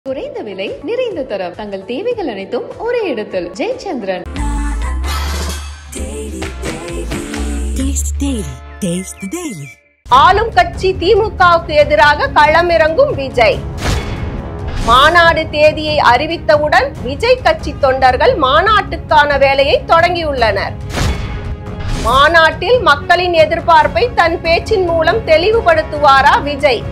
குறைந்த விலை நிறைந்த தரம் தங்கள் தேவைகள் அனைத்தும் ஒரே இடத்தில் ஜெயச்சந்திரன். ஆளும் கட்சி திமுகவுக்கு எதிராக களமிறங்கும் விஜய். மாநாடு தேதியை அறிவித்தவுடன் விஜய் கட்சி தொண்டர்கள் மாநாட்டுக்கான வேலையை தொடங்கியுள்ளனர். மாநாட்டில் மக்களின் எதிர்பார்ப்பை தன் பேச்சின் மூலம் தெளிவுபடுத்துவாரா விஜய்?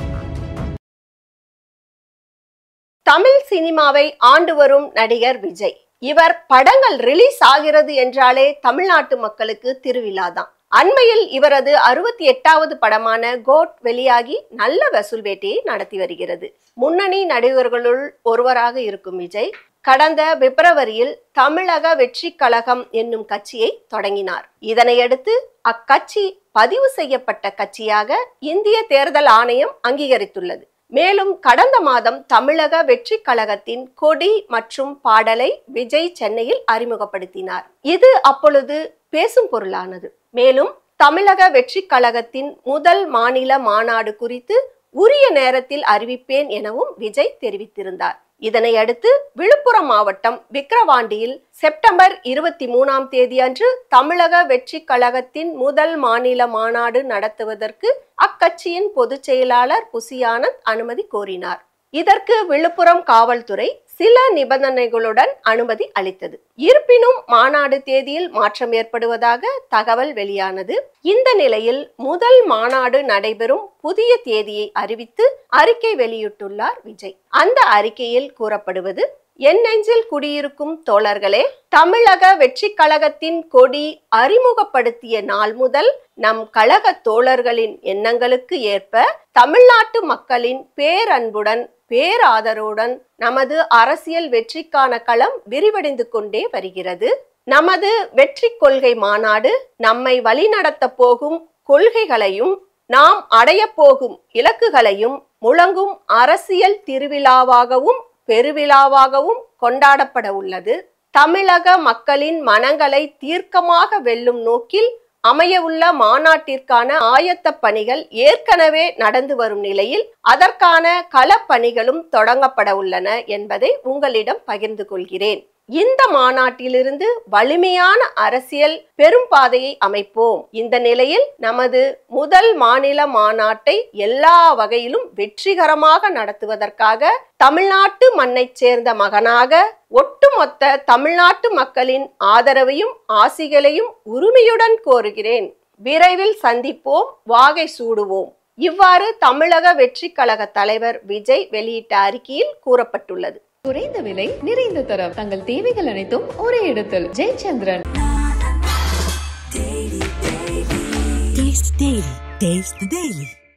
தமிழ் சினிமாவை ஆண்டு வரும் நடிகர் விஜய். இவர் படங்கள் ரிலீஸ் ஆகிறது என்றாலே தமிழ்நாட்டு மக்களுக்கு திருவிழாதான். அண்மையில் இவரது 68வது படமான கோட் வெளியாகி நல்ல வசூல் வேட்டையை நடத்தி வருகிறது. முன்னணி நடிகர்களுள் ஒருவராக இருக்கும் விஜய் கடந்த பிப்ரவரியில் தமிழக வெற்றி கழகம் என்னும் கட்சியை தொடங்கினார். இதனையடுத்து அக்கட்சி பதிவு செய்யப்பட்ட கட்சியாக இந்திய தேர்தல் ஆணையம் அங்கீகரித்துள்ளது. மேலும் கடந்த மாதம் தமிழக வெற்றி கழகத்தின் கொடி மற்றும் பாடலை விஜய் சென்னையில் அறிமுகப்படுத்தினார். இது அப்பொழுது பேசும் பொருளானது. மேலும் தமிழக வெற்றி கழகத்தின் முதல் மாநில மாநாடு குறித்து உரிய நேரத்தில் அறிவிப்பேன் எனவும் விஜய் தெரிவித்திருந்தார். இதனை அடுத்து விழுப்புரம் மாவட்டம் விக்கிரவாண்டியில் செப்டம்பர் 23ஆம் தேதி அன்று தமிழக வெற்றி கழகத்தின் முதல் மாநில மாநாடு நடத்துவதற்கு அக்கட்சியின் பொதுச் செயலாளர் புசி ஆனந்த் அனுமதி கோரினார். இதற்கு விழுப்புரம் காவல்துறை சில நிபந்தனைகளுடன் அனுமதி அளித்தது. இருப்பினும் மாநாடு தேதியில் மாற்றம் ஏற்படுவதாக தகவல் வெளியானது. இந்த நிலையில் முதல் மாநாடு நடைபெறும் புதிய தேதியை அறிவித்து அறிக்கை வெளியிட்டுள்ளார் விஜய். அந்த அறிக்கையில் கூறப்படுவது, என் நெஞ்சில் குடியிருக்கும் தோழர்களே, தமிழக வெற்றி கழகத்தின் கொடி அறிமுகப்படுத்திய நாள் முதல் நம் கழக தோழர்களின் எண்ணங்களுக்கு ஏற்ப தமிழ்நாட்டு மக்களின் பேரன்புடன் பேராதரவுடன் நமது அரசியல் வெற்றிக்கான களம் விரிவடைந்து கொண்டே வருகிறது. நமது வெற்றி கொள்கை மாநாடு நம்மை வழிநடத்த போகும் கொள்கைகளையும் நாம் அடைய போகும் இலக்குகளையும் முழங்கும் அரசியல் திருவிழாவாகவும் பெருவிழாவாகவும் கொண்டாடப்பட உள்ளது. தமிழக மக்களின் மனங்களை தீர்க்கமாக வெல்லும் நோக்கில் அமையவுள்ள மாநாட்டிற்கான ஆயத்த பணிகள் ஏற்கனவே நடந்து வரும் நிலையில் அதற்கான களப்பணிகளும் தொடங்கப்பட உள்ளன என்பதை உங்களிடம் பகிர்ந்து கொள்கிறேன். இந்த மாநாட்டிலிருந்து வலிமையான அரசியல் பெரும் பாதையை அமைப்போம். இந்த நிலையில் நமது முதல் மாநில மாநாட்டை எல்லா வகையிலும் வெற்றிகரமாக நடத்துவதற்காக தமிழ்நாட்டு மண்ணை சேர்ந்த மகனாக ஒட்டுமொத்த தமிழ்நாட்டு மக்களின் ஆதரவையும் ஆசிகளையும் உரிமையுடன் கோருகிறேன். விரைவில் சந்திப்போம், வாகை சூடுவோம். இவ்வாறு தமிழக வெற்றி கழக தலைவர் விஜய் வெளியிட்ட அறிக்கையில் கூறப்பட்டுள்ளது. குறைந்த விலை நிறைந்த தரம் தங்கள் தேவைகள் அனைத்தும் ஒரே இடத்தில் ஜெயச்சந்திரன். Taste the Daily.